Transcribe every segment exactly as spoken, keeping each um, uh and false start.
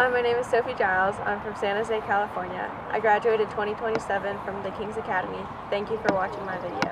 Hi, my name is Sophie Giles. I'm from San Jose, California. I graduated twenty twenty-seven from the King's Academy. Thank you for watching my video.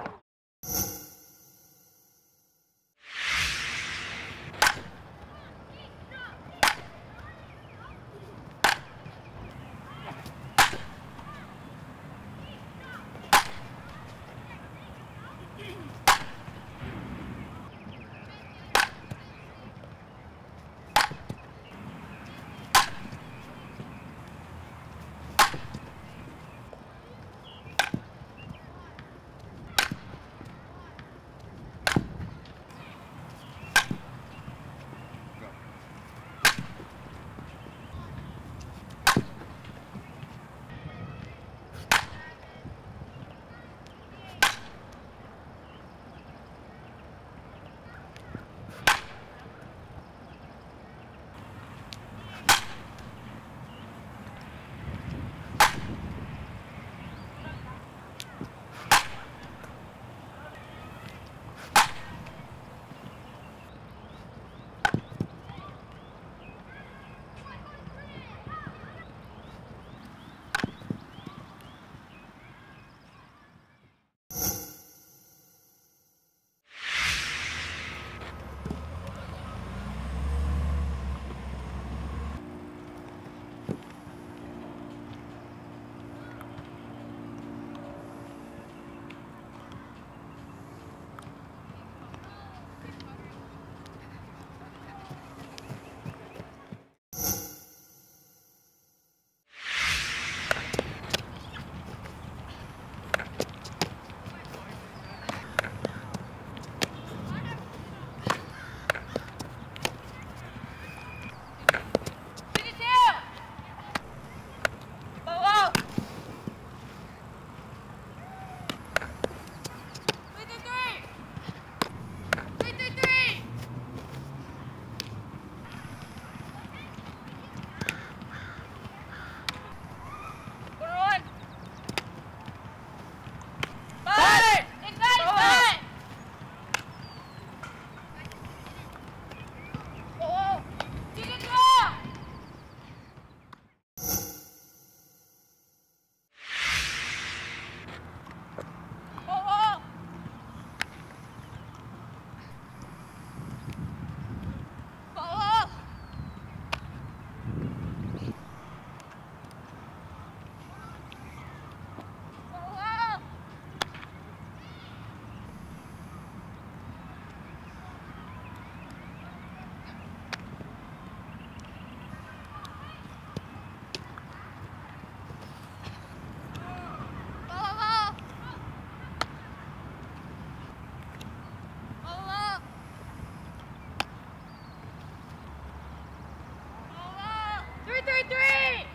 Three, three, three!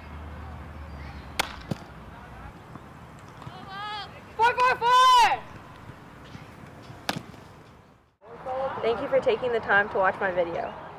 Four, four, four! Thank you for taking the time to watch my video.